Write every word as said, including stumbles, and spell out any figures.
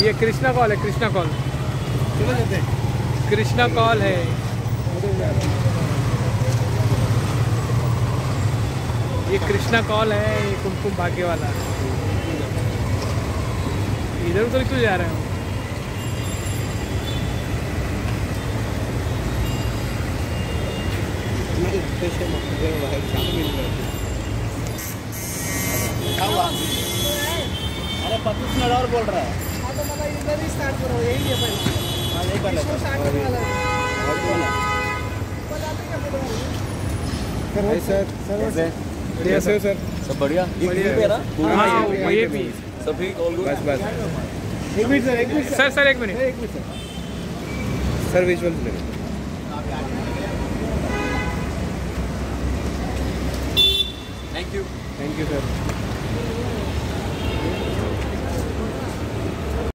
ये कृष्णा कॉल है, कृष्णा कॉल, चलो जाते हैं। कृष्णा कॉल है। ये कृष्णा कॉल है, ये कुमकुम भाग्य वाला। इधर उधर क्यों जा रहे हो? अरे पच्चीस मिनट और बोल रहा है। हाँ तो मतलब इधर ही स्टार्ट करो, यही है पहले। हाँ यही कर लेते स्टार्ट करने वाला है। और बोला बताते क्या बोल हाय सर। सर बढ़िया सर। सर सब बढ़िया। बढ़िया पे ना हाँ, ये भी सभी ऑल गुड। बस बस एक मिनट सर, एक मिनट सर सर एक मिनट एक मिनट सर। सर विजुअल ले thank you thank you sir.